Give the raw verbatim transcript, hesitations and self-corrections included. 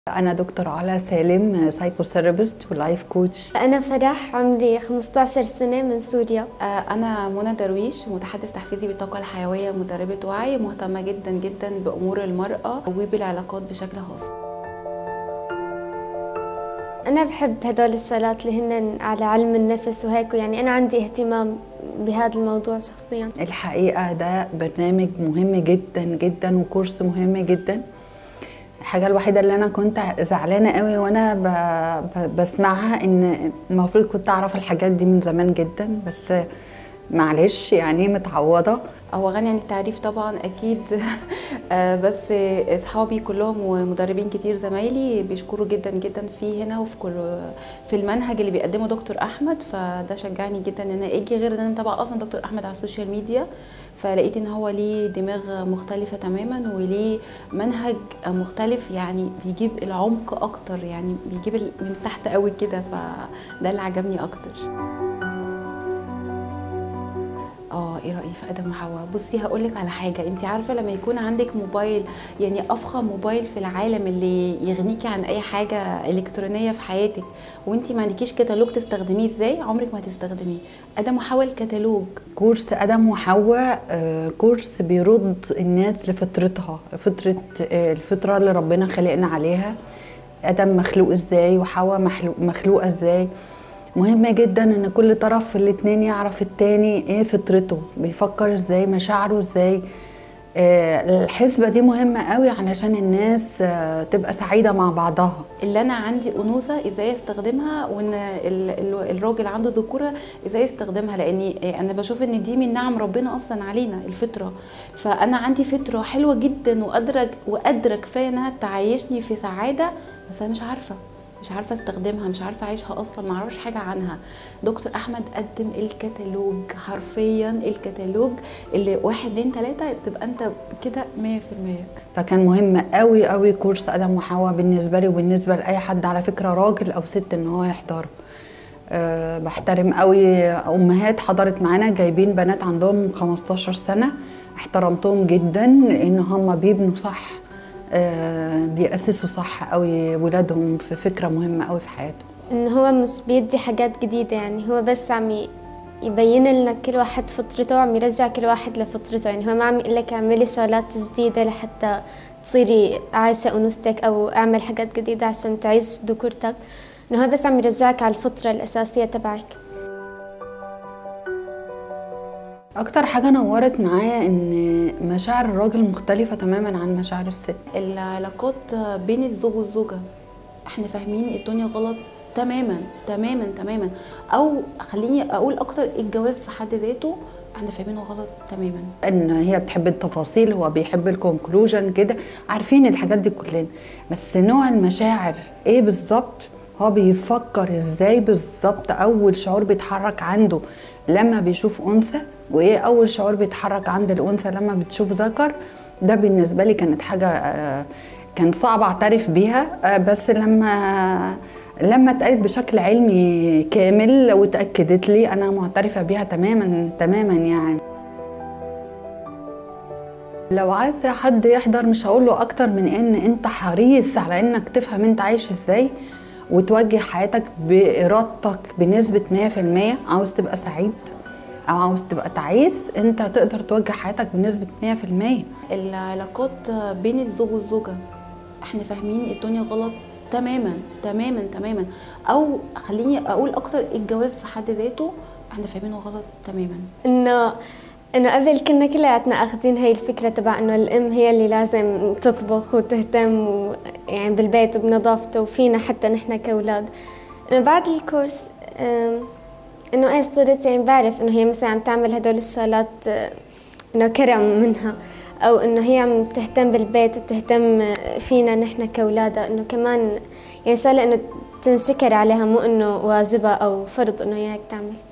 أنا دكتور علا سالم، سايكوثيرابيست ولايف كوتش. أنا فرح، عمري خمسة عشر سنة، من سوريا. أنا منى درويش، متحدث تحفيزي بالطاقة الحيوية، مدربة وعي، مهتمة جدا جدا بأمور المرأة وبالعلاقات بشكل خاص. أنا بحب هدول الشغلات اللي هن على علم النفس وهيك، يعني أنا عندي اهتمام بهذا الموضوع شخصيا. الحقيقة ده برنامج مهم جدا جدا وكورس مهم جدا. الحاجة الوحيدة اللي أنا كنت زعلانة قوي وأنا ب... ب... بسمعها إن المفروض كنت أعرف الحاجات دي من زمان جدا، بس معلش يعني متعوضة. هو غني عن التعريف طبعا أكيد. بس أصحابي كلهم ومدربين كتير زمايلي بيشكروا جدا جدا في هنا وفي كل في المنهج اللي بيقدمه دكتور أحمد، فده شجعني جدا إن أنا أجي، غير إن أنا متابعة أصلا دكتور أحمد على السوشيال ميديا، فلقيت إن هو ليه دماغ مختلفة تماما وليه منهج مختلف، يعني بيجيب العمق أكتر، يعني بيجيب من تحت قوي كده، فده اللي عجبني أكتر. اه ايه رايي في ادم وحواء؟ بصي هقولك على حاجه، انت عارفه لما يكون عندك موبايل، يعني افخم موبايل في العالم اللي يغنيكي عن اي حاجه الكترونيه في حياتك، وانت ما عندكيش كتالوج تستخدميه ازاي؟ عمرك ما هتستخدميه. ادم وحواء الكتالوج. كورس ادم وحواء كورس بيرد الناس لفطرتها، فطره الفطره اللي ربنا خلقنا عليها. ادم مخلوق ازاي وحواء مخلوق مخلوقه ازاي. مهم جدا ان كل طرف في الاتنين يعرف التاني ايه فطرته، بيفكر ازاي، مشاعره ازاي. آه الحسبة دي مهمة قوي علشان الناس آه تبقى سعيدة مع بعضها. اللي انا عندي انوثة ازاي استخدمها، وان الراجل عنده ذكورة ازاي يستخدمها، لاني انا بشوف ان دي من نعم ربنا اصلا علينا، الفطرة. فانا عندي فطرة حلوة جدا وقادرة وقادرة كفاية انها تعيشني في سعادة، بس انا مش عارفة مش عارفه استخدمها، مش عارفه اعيشها اصلا، ما اعرفش حاجه عنها. دكتور احمد قدم الكتالوج، حرفيا الكتالوج اللي واحد اتنين تلاته تبقى انت كده مية في المية. فكان مهم قوي قوي كورس ادم وحواء بالنسبه لي وبالنسبه لاي حد، على فكره راجل او ست، ان هو يحضره. أه بحترم قوي امهات حضرت معانا، جايبين بنات عندهم خمستاشر سنه، احترمتهم جدا لان هم بيبنوا صح، آه بيأسسوا صح قوي ولادهم في فكرة مهمة قوي في حياتهم. إن هو مش بيدي حاجات جديدة، يعني هو بس عم يبين لنا كل واحد فطرته، عم يرجع كل واحد لفطرته، يعني هو ما عم يقول لك اعملي شغلات جديدة لحتى تصيري عايشة أنوثتك، أو اعمل حاجات جديدة عشان تعيش ذكورتك. إنه هو بس عم يرجعك على الفطرة الأساسية تبعك. أكتر حاجة نورت معايا إن مشاعر الراجل مختلفة تماماً عن مشاعر الست. العلاقات بين الزوج والزوجة احنا فاهمين الدنيا غلط تماماً تماماً تماماً، أو خليني أقول أكتر، الجواز في حد ذاته احنا فاهمينه غلط تماماً. إن هي بتحب التفاصيل، هو بيحب الكونكلوجن كده، عارفين الحاجات دي كلنا، بس نوع المشاعر إيه بالظبط، هو بيفكر إزاي بالظبط، أول شعور بيتحرك عنده لما بيشوف أنثى، وايه اول شعور بيتحرك عند الانثى لما بتشوف ذكر. ده بالنسبه لي كانت حاجه كان صعب اعترف بيها، بس لما لما اتقالت بشكل علمي كامل واتاكدت لي انا معترفه بيها تماما تماما. يعني لو عايز حد يحضر مش هقول له اكتر من ان انت حريص على انك تفهم انت عايش ازاي وتوجه حياتك بارادتك بنسبه مية في المية. عاوز تبقى سعيد أو عاوز تبقى تعيس، أنت تقدر توجه حياتك بنسبة مية في المية. العلاقات بين الزوج والزوجة احنا فاهمين الدنيا غلط تماما تماما تماما، أو خليني أقول أكتر، الجواز في حد ذاته احنا فاهمينه غلط تماما. إنه إنه قبل كنا كلياتنا أخذين هاي الفكرة تبع إنه الأم هي اللي لازم تطبخ وتهتم و يعني بالبيت وبنظافته، وفينا حتى نحن كأولاد. إنه بعد الكورس إنه إيه صرت يعني بعرف إنه هي مثلا عم تعمل هدول الشغلات إنه كرم منها، أو إنه هي عم تهتم بالبيت وتهتم فينا نحن كأولادها، إنه كمان يعني شغلة إنه تنشكر عليها، مو إنه واجبها أو فرض إنه هي هيك تعمل.